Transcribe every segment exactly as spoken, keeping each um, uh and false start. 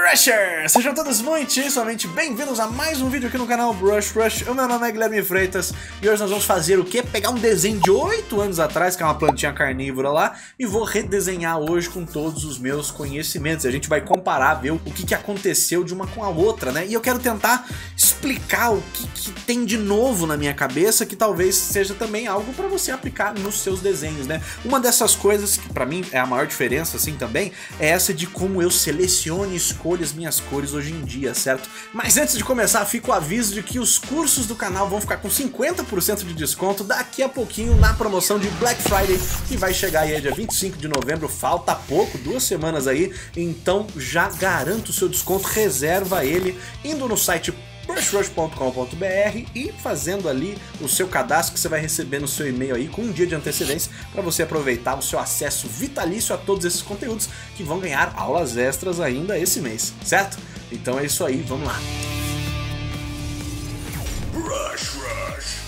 Brushers! Sejam todos muitíssimamente bem-vindos a mais um vídeo aqui no canal Brush Rush. O meu nome é Guilherme Freitas e hoje nós vamos fazer o quê? Pegar um desenho de oito anos atrás, que é uma plantinha carnívora lá, e vou redesenhar hoje com todos os meus conhecimentos. A gente vai comparar, ver o que, que aconteceu de uma com a outra, né? E eu quero tentar explicar o que, que tem de novo na minha cabeça, que talvez seja também algo para você aplicar nos seus desenhos, né? Uma dessas coisas que pra mim é a maior diferença, assim, também, é essa de como eu seleciono e escolho as minhas cores hoje em dia, certo? Mas antes de começar, fica o aviso de que os cursos do canal vão ficar com cinquenta por cento de desconto daqui a pouquinho na promoção de Black Friday, que vai chegar aí dia vinte e cinco de novembro, falta pouco, duas semanas aí, então já garanto o seu desconto, reserva ele indo no site brush rush ponto com ponto br e fazendo ali o seu cadastro, que você vai receber no seu e-mail aí com um dia de antecedência para você aproveitar o seu acesso vitalício a todos esses conteúdos que vão ganhar aulas extras ainda esse mês, certo? Então é isso aí, vamos lá. Brush Rush.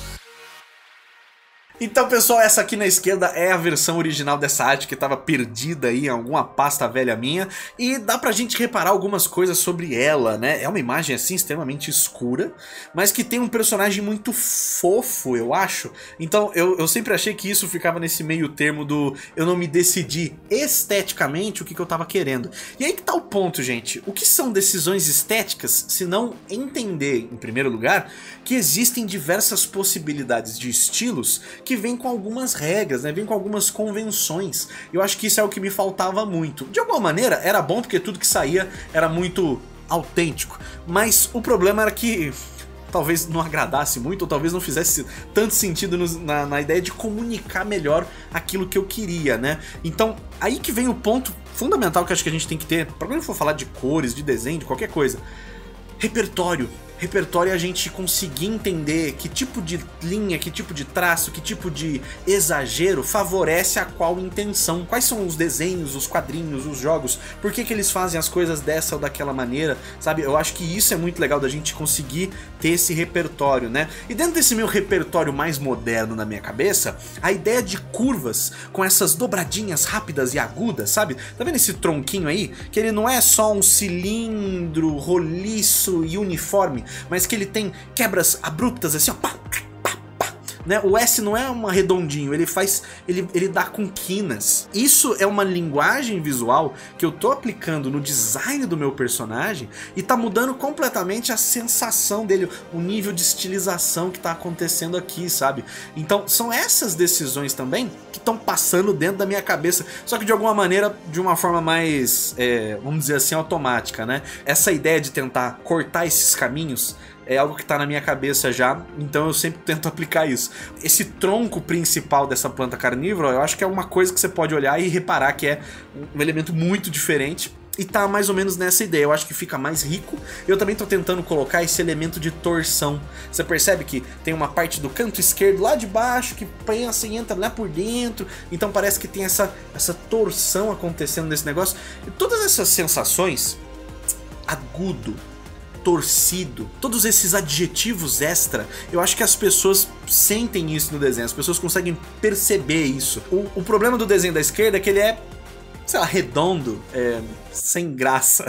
Então, pessoal, essa aqui na esquerda é a versão original dessa arte que estava perdida aí em alguma pasta velha minha, e dá pra gente reparar algumas coisas sobre ela, né? É uma imagem assim extremamente escura, mas que tem um personagem muito fofo, eu acho. Então eu, eu sempre achei que isso ficava nesse meio termo do eu não me decidi esteticamente o que, que eu tava querendo. E aí que tá o ponto, gente. O que são decisões estéticas se não entender, em primeiro lugar, que existem diversas possibilidades de estilos que vem com algumas regras, né? Vem com algumas convenções. Eu acho que isso é o que me faltava muito. De alguma maneira era bom porque tudo que saía era muito autêntico, mas o problema era que talvez não agradasse muito, ou talvez não fizesse tanto sentido no, na, na ideia de comunicar melhor aquilo que eu queria, né? Então aí que vem o ponto fundamental que eu acho que a gente tem que ter, para quando a gente for falar de cores, de desenho, de qualquer coisa: repertório. Repertório é a gente conseguir entender que tipo de linha, que tipo de traço, que tipo de exagero favorece a qual intenção. Quais são os desenhos, os quadrinhos, os jogos, por que que eles fazem as coisas dessa ou daquela maneira, sabe? Eu acho que isso é muito legal da gente conseguir ter esse repertório, né? E dentro desse meu repertório mais moderno na minha cabeça, a ideia de curvas com essas dobradinhas rápidas e agudas, sabe? Tá vendo esse tronquinho aí? Que ele não é só um cilindro roliço e uniforme, mas que ele tem quebras abruptas assim, ó, pá, pá, pá, né? O S não é um redondinho, ele faz, ele, ele dá com quinas. Isso é uma linguagem visual que eu tô aplicando no design do meu personagem e tá mudando completamente a sensação dele, o nível de estilização que tá acontecendo aqui, sabe? Então são essas decisões também que estão passando dentro da minha cabeça, só que de alguma maneira, de uma forma mais, é, vamos dizer assim, automática, né? Essa ideia de tentar cortar esses caminhos é algo que está na minha cabeça já, então eu sempre tento aplicar isso. Esse tronco principal dessa planta carnívora, eu acho que é uma coisa que você pode olhar e reparar que é um elemento muito diferente. E tá mais ou menos nessa ideia, eu acho que fica mais rico. Eu também tô tentando colocar esse elemento de torção. Você percebe que tem uma parte do canto esquerdo lá de baixo que pensa e entra lá por dentro. Então parece que tem essa, essa torção acontecendo nesse negócio. E todas essas sensações, agudo, torcido, todos esses adjetivos extra, eu acho que as pessoas sentem isso no desenho, as pessoas conseguem perceber isso. O, o problema do desenho da esquerda é que ele é, sei lá, redondo, é, sem graça.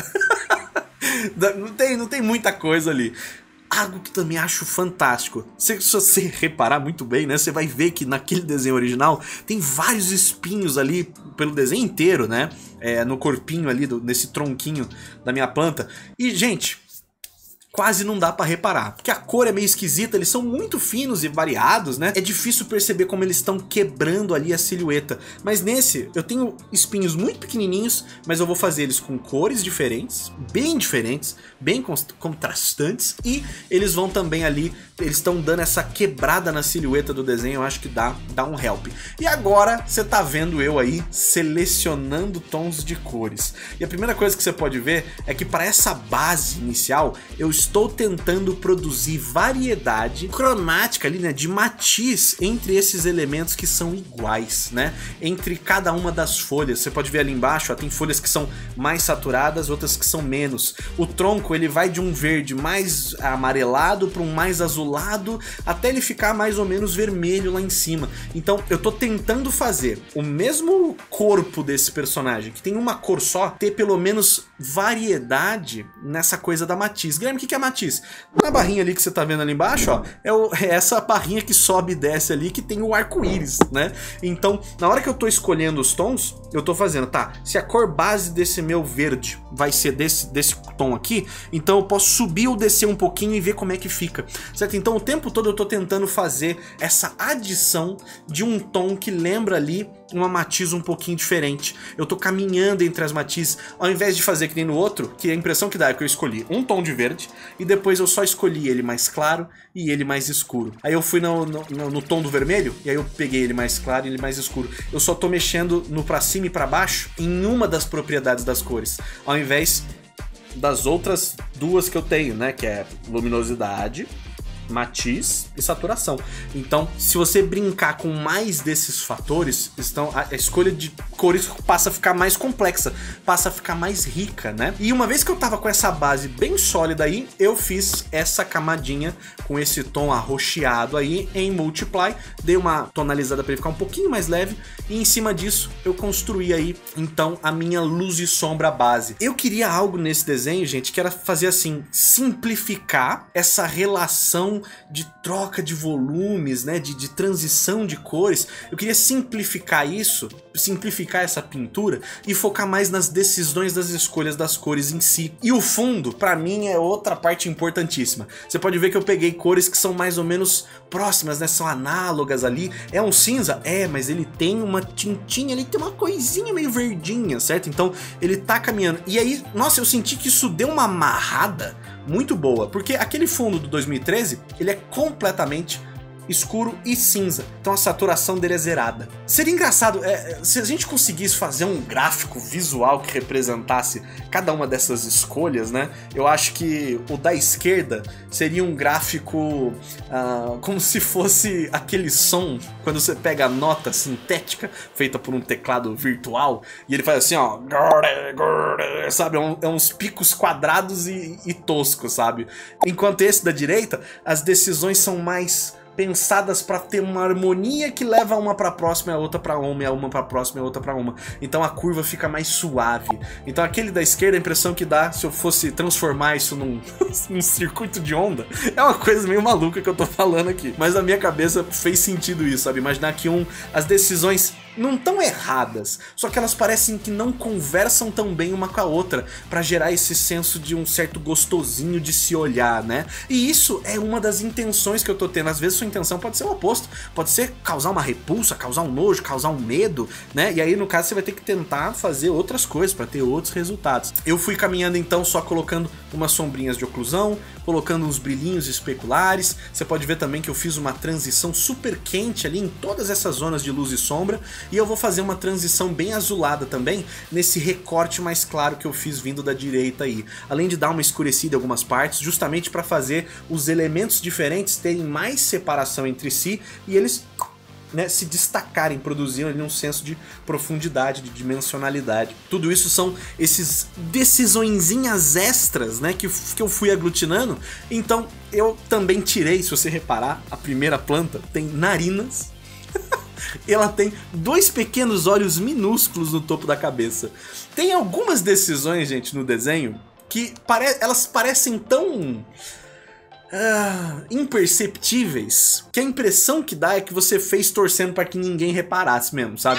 não, tem, não tem muita coisa ali. Algo que também acho fantástico, se, se você reparar muito bem, né, você vai ver que naquele desenho original tem vários espinhos ali pelo desenho inteiro, né, é, no corpinho ali, do, nesse tronquinho da minha planta. E, gente, quase não dá pra reparar, porque a cor é meio esquisita, eles são muito finos e variados, né? É difícil perceber como eles estão quebrando ali a silhueta. Mas nesse, eu tenho espinhos muito pequenininhos, mas eu vou fazer eles com cores diferentes, bem diferentes, bem contrastantes, e eles vão também ali, eles estão dando essa quebrada na silhueta do desenho, eu acho que dá, dá um help. E agora, você tá vendo eu aí selecionando tons de cores. E a primeira coisa que você pode ver é que para essa base inicial, eu estou Estou tentando produzir variedade cromática ali, né, de matiz entre esses elementos que são iguais, né, entre cada uma das folhas. Você pode ver ali embaixo, ó, tem folhas que são mais saturadas, outras que são menos. O tronco, ele vai de um verde mais amarelado para um mais azulado, até ele ficar mais ou menos vermelho lá em cima. Então eu tô tentando fazer o mesmo corpo desse personagem, que tem uma cor só, ter pelo menos variedade nessa coisa da Matisse. Guilherme, o que é Matisse? Na barrinha ali que você tá vendo ali embaixo, ó, é, o, é essa barrinha que sobe e desce ali, que tem o arco-íris, né? Então, na hora que eu tô escolhendo os tons, eu tô fazendo, tá, se a cor base desse meu verde vai ser desse, desse tom aqui, então eu posso subir ou descer um pouquinho e ver como é que fica, certo? Então, o tempo todo eu tô tentando fazer essa adição de um tom que lembra ali uma Matisse um pouquinho diferente. Eu tô caminhando entre as Matisses, ao invés de fazer que nem no outro, que a impressão que dá é que eu escolhi um tom de verde e depois eu só escolhi ele mais claro e ele mais escuro. Aí eu fui no, no, no tom do vermelho e aí eu peguei ele mais claro e ele mais escuro. Eu só tô mexendo no pra cima e pra baixo em uma das propriedades das cores, ao invés das outras duas que eu tenho, né, que é luminosidade, matiz e saturação. Então, se você brincar com mais desses fatores, então a escolha de cores passa a ficar mais complexa, passa a ficar mais rica, né? E uma vez que eu tava com essa base bem sólida aí, eu fiz essa camadinha com esse tom arroxeado aí em Multiply, dei uma tonalizada para ele ficar um pouquinho mais leve e em cima disso eu construí aí então a minha luz e sombra base. Eu queria algo nesse desenho, gente, que era fazer assim, simplificar essa relação de troca de volumes, né, de, de transição de cores. Eu queria simplificar isso, simplificar essa pintura e focar mais nas decisões das escolhas das cores em si. E o fundo, pra mim, é outra parte importantíssima. Você pode ver que eu peguei cores que são mais ou menos próximas, né, são análogas ali. É um cinza? É, mas ele tem uma tintinha, ele tem uma coisinha meio verdinha, certo? Então ele tá caminhando. E aí, nossa, eu senti que isso deu uma amarrada muito boa, porque aquele fundo do dois mil e treze, ele é completamente escuro e cinza, então a saturação dele é zerada. Seria engraçado é, se a gente conseguisse fazer um gráfico visual que representasse cada uma dessas escolhas, né? Eu acho que o da esquerda seria um gráfico uh, como se fosse aquele som quando você pega a nota sintética feita por um teclado virtual e ele faz assim, ó, sabe? É, um, é uns picos quadrados e, e toscos, sabe? Enquanto esse da direita, as decisões são mais pensadas para ter uma harmonia que leva uma para próxima e a outra para uma, e a uma para próxima e a outra para uma. Então a curva fica mais suave. Então aquele da esquerda, a impressão que dá, se eu fosse transformar isso num, num circuito de onda, é uma coisa meio maluca que eu tô falando aqui. Mas na minha cabeça fez sentido isso, sabe? Imaginar que um, as decisões não tão erradas, só que elas parecem que não conversam tão bem uma com a outra, para gerar esse senso de um certo gostosinho de se olhar, né? E isso é uma das intenções que eu tô tendo. Às vezes sua intenção pode ser o oposto, pode ser causar uma repulsa, causar um nojo, causar um medo, né? E aí no caso você vai ter que tentar fazer outras coisas para ter outros resultados. Eu fui caminhando então só colocando umas sombrinhas de oclusão, colocando uns brilhinhos especulares. Você pode ver também que eu fiz uma transição super quente ali em todas essas zonas de luz e sombra. E eu vou fazer uma transição bem azulada também nesse recorte mais claro que eu fiz vindo da direita aí. Além de dar uma escurecida em algumas partes, justamente para fazer os elementos diferentes terem mais separação entre si e eles, né, se destacarem, produzindo ali um senso de profundidade, de dimensionalidade. Tudo isso são esses decisõezinhas extras, né, que, que eu fui aglutinando. Então eu também tirei, se você reparar, a primeira planta tem narinas. Ela tem dois pequenos olhos minúsculos no topo da cabeça. Tem algumas decisões, gente, no desenho que pare... elas parecem tão uh, imperceptíveis que a impressão que dá é que você fez torcendo para que ninguém reparasse mesmo, sabe?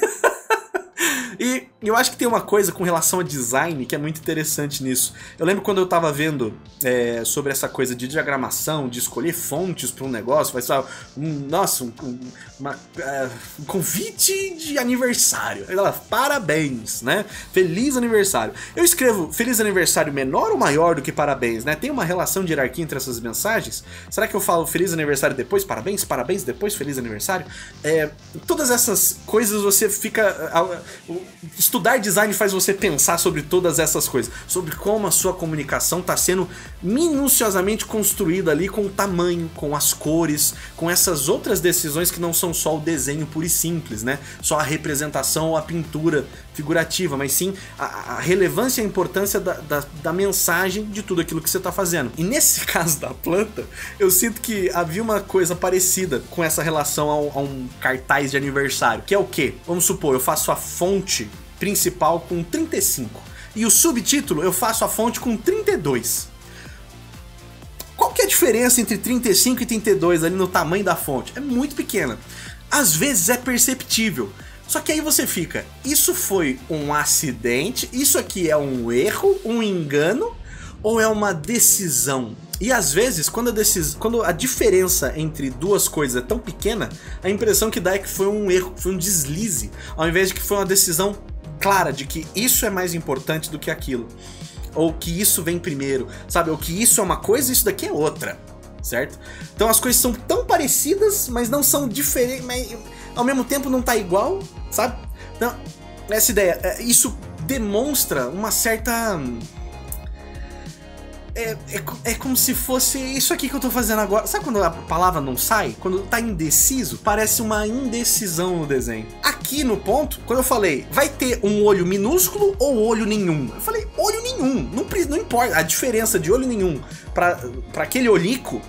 E eu acho que tem uma coisa com relação a design que é muito interessante nisso. Eu lembro quando eu tava vendo é, sobre essa coisa de diagramação, de escolher fontes para um negócio, vai ser um, nossa, um, um, uma, uh, um convite de aniversário. Aí ela, parabéns, né? Feliz aniversário. Eu escrevo feliz aniversário menor ou maior do que parabéns, né? Tem uma relação de hierarquia entre essas mensagens? Será que eu falo feliz aniversário depois parabéns, parabéns depois feliz aniversário? É, todas essas coisas você fica... Uh, uh, Estudar design faz você pensar sobre todas essas coisas, sobre como a sua comunicação está sendo minuciosamente construída ali com o tamanho, com as cores, com essas outras decisões que não são só o desenho puro e simples, né? Só a representação ou a pintura figurativa, mas sim a, a relevância e a importância da, da, da mensagem de tudo aquilo que você está fazendo. E nesse caso da planta, eu sinto que havia uma coisa parecida com essa relação a um, a um cartaz de aniversário, que é o quê? Vamos supor, eu faço a fonte principal com trinta e cinco E o subtítulo eu faço a fonte com trinta e dois. Qual que é a diferença entre trinta e cinco e trinta e dois ali no tamanho da fonte? É muito pequena. Às vezes é perceptível. Só que aí você fica, isso foi um acidente? Isso aqui é um erro, um engano? Ou é uma decisão? E às vezes, quando a, decis... quando a diferença entre duas coisas é tão pequena, a impressão que dá é que foi um erro, foi um deslize, ao invés de que foi uma decisão clara de que isso é mais importante do que aquilo. Ou que isso vem primeiro, sabe? Ou que isso é uma coisa e isso daqui é outra, certo? Então as coisas são tão parecidas, mas não são diferentes, mas ao mesmo tempo não tá igual, sabe? Então, essa ideia, isso demonstra uma certa... É, é, é como se fosse isso aqui que eu tô fazendo agora. Sabe quando a palavra não sai? Quando tá indeciso, parece uma indecisão no desenho. Aqui no ponto, quando eu falei, vai ter um olho minúsculo ou olho nenhum? Eu falei, olho nenhum. Não, não importa. A diferença de olho nenhum pra, pra aquele olhico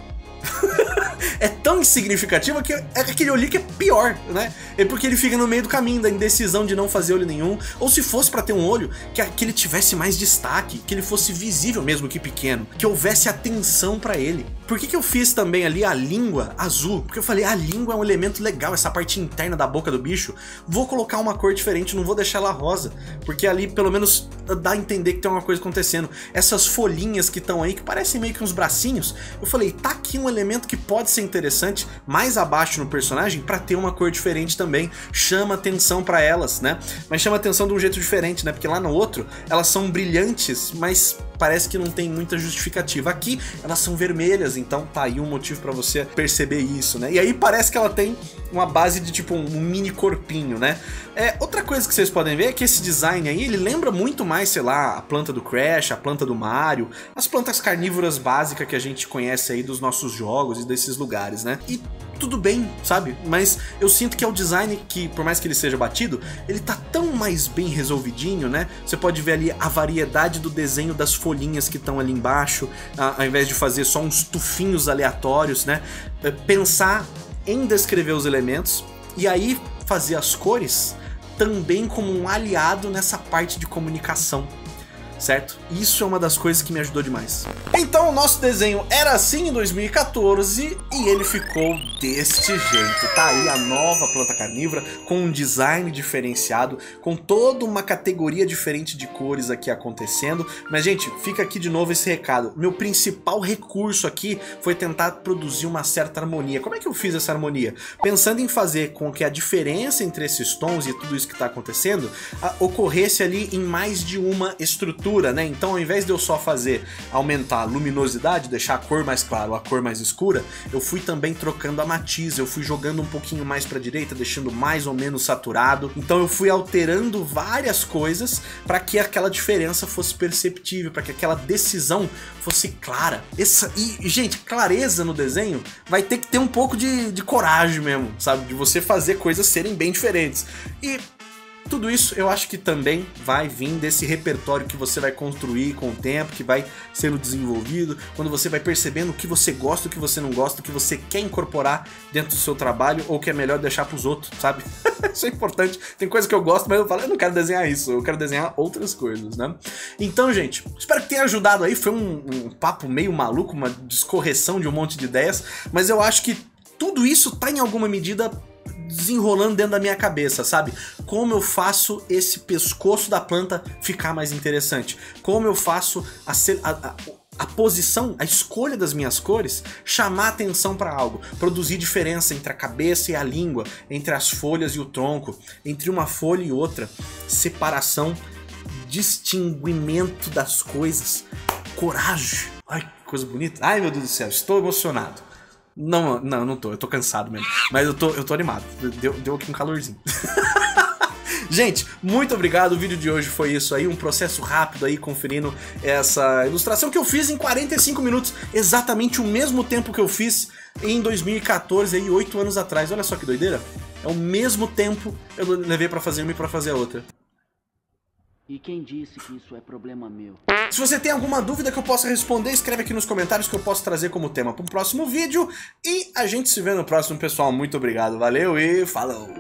é tão insignificativa que é aquele olho que é pior, né? É porque ele fica no meio do caminho da indecisão de não fazer olho nenhum. Ou se fosse pra ter um olho, que, que ele tivesse mais destaque, que ele fosse visível mesmo que pequeno, que houvesse atenção pra ele. Por que que eu fiz também ali a língua azul? Porque eu falei, a língua é um elemento legal, essa parte interna da boca do bicho. Vou colocar uma cor diferente, não vou deixar ela rosa, porque ali pelo menos dá a entender que tem uma coisa acontecendo. Essas folhinhas que estão aí, que parecem meio que uns bracinhos, eu falei, tá aqui um elemento que pode ser interessante mais abaixo no personagem pra ter uma cor diferente também. Chama atenção pra elas, né? Mas chama atenção de um jeito diferente, né? Porque lá no outro, elas são brilhantes, mas parece que não tem muita justificativa. Aqui, elas são vermelhas, então tá aí um motivo pra você perceber isso, né? E aí parece que ela tem uma base de tipo um mini corpinho, né? É, outra coisa que vocês podem ver é que esse design aí, ele lembra muito mais, sei lá, a planta do Crash, a planta do Mario, as plantas carnívoras básicas que a gente conhece aí dos nossos jogos e desses lugares, né? E tudo bem, sabe? Mas eu sinto que é o design que, por mais que ele seja batido, ele tá tão mais bem resolvidinho, né? Você pode ver ali a variedade do desenho das folhinhas que estão ali embaixo, ao invés de fazer só uns tufinhos aleatórios, né? Pensar em descrever os elementos e aí fazer as cores também como um aliado nessa parte de comunicação, certo? Isso é uma das coisas que me ajudou demais. Então o nosso desenho era assim em dois mil e quatorze e ele ficou deste jeito. Tá aí a nova planta carnívora com um design diferenciado, com toda uma categoria diferente de cores aqui acontecendo. Mas gente, fica aqui de novo esse recado. Meu principal recurso aqui foi tentar produzir uma certa harmonia. Como é que eu fiz essa harmonia? Pensando em fazer com que a diferença entre esses tons e tudo isso que está acontecendo a, ocorresse ali em mais de uma estrutura, né? Então ao invés de eu só fazer aumentar a luminosidade, deixar a cor mais clara ou a cor mais escura, eu fui também trocando a matiz, eu fui jogando um pouquinho mais para a direita, deixando mais ou menos saturado. Então eu fui alterando várias coisas para que aquela diferença fosse perceptível, para que aquela decisão fosse clara. Essa, e gente, clareza no desenho vai ter que ter um pouco de, de coragem mesmo, sabe? De você fazer coisas serem bem diferentes. E tudo isso eu acho que também vai vir desse repertório que você vai construir com o tempo, que vai sendo desenvolvido, quando você vai percebendo o que você gosta, o que você não gosta, o que você quer incorporar dentro do seu trabalho ou que é melhor deixar pros outros, sabe? Isso é importante. Tem coisa que eu gosto, mas eu falo, eu não quero desenhar isso, eu quero desenhar outras coisas, né? Então, gente, espero que tenha ajudado aí. Foi um, um papo meio maluco, uma descorreção de um monte de ideias, mas eu acho que tudo isso tá em alguma medida desenrolando dentro da minha cabeça, sabe? Como eu faço esse pescoço da planta ficar mais interessante? Como eu faço a, a, a, a posição, a escolha das minhas cores chamar atenção para algo? Produzir diferença entre a cabeça e a língua, entre as folhas e o tronco, entre uma folha e outra. Separação, distinguimento das coisas, coragem. Ai, que coisa bonita. Ai, meu Deus do céu, estou emocionado. Não, não, não tô, eu tô cansado mesmo. Mas eu tô, eu tô animado. Deu, deu aqui um calorzinho. Gente, muito obrigado. O vídeo de hoje foi isso aí, um processo rápido aí, conferindo essa ilustração que eu fiz em quarenta e cinco minutos. Exatamente o mesmo tempo que eu fiz em dois mil e quatorze, aí, oito anos atrás. Olha só que doideira. É o mesmo tempo eu levei pra fazer uma e pra fazer a outra. E quem disse que isso é problema meu? Se você tem alguma dúvida que eu possa responder, escreve aqui nos comentários que eu posso trazer como tema para um próximo vídeo. E a gente se vê no próximo, pessoal. Muito obrigado, valeu e falou!